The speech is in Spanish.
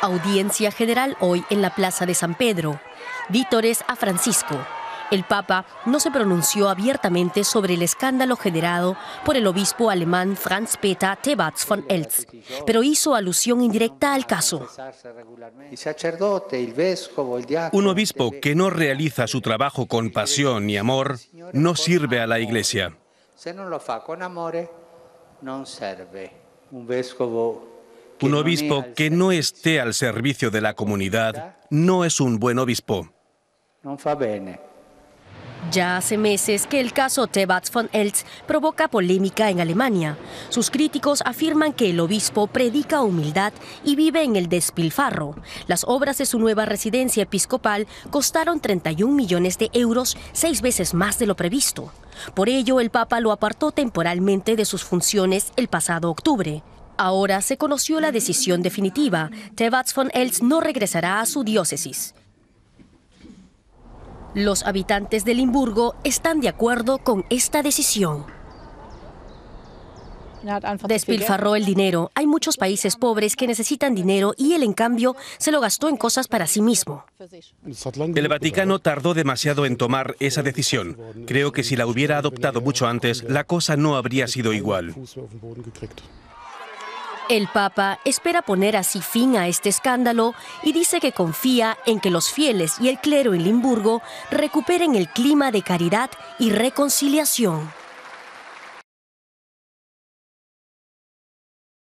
Audiencia general hoy en la Plaza de San Pedro. Vítores a Francisco. El Papa no se pronunció abiertamente sobre el escándalo generado por el obispo alemán Franz Peter Thebarts von Eltz, pero hizo alusión indirecta al caso. Un obispo que no realiza su trabajo con pasión y amor no sirve a la Iglesia. Un obispo que no esté al servicio de la comunidad no es un buen obispo. Ya hace meses que el caso Thebarts von Eltz provoca polémica en Alemania. Sus críticos afirman que el obispo predica humildad y vive en el despilfarro. Las obras de su nueva residencia episcopal costaron 31 millones de euros, 6 veces más de lo previsto. Por ello, el Papa lo apartó temporalmente de sus funciones el pasado octubre. Ahora se conoció la decisión definitiva. Thebarts von Eltz no regresará a su diócesis. Los habitantes de Limburgo están de acuerdo con esta decisión. Despilfarró el dinero. Hay muchos países pobres que necesitan dinero y él, en cambio, se lo gastó en cosas para sí mismo. El Vaticano tardó demasiado en tomar esa decisión. Creo que si la hubiera adoptado mucho antes, la cosa no habría sido igual. El Papa espera poner así fin a este escándalo y dice que confía en que los fieles y el clero en Limburgo recuperen el clima de caridad y reconciliación.